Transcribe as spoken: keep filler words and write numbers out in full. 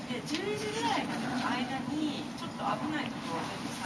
でじゅうにじぐらいまでの間にちょっと危ないところを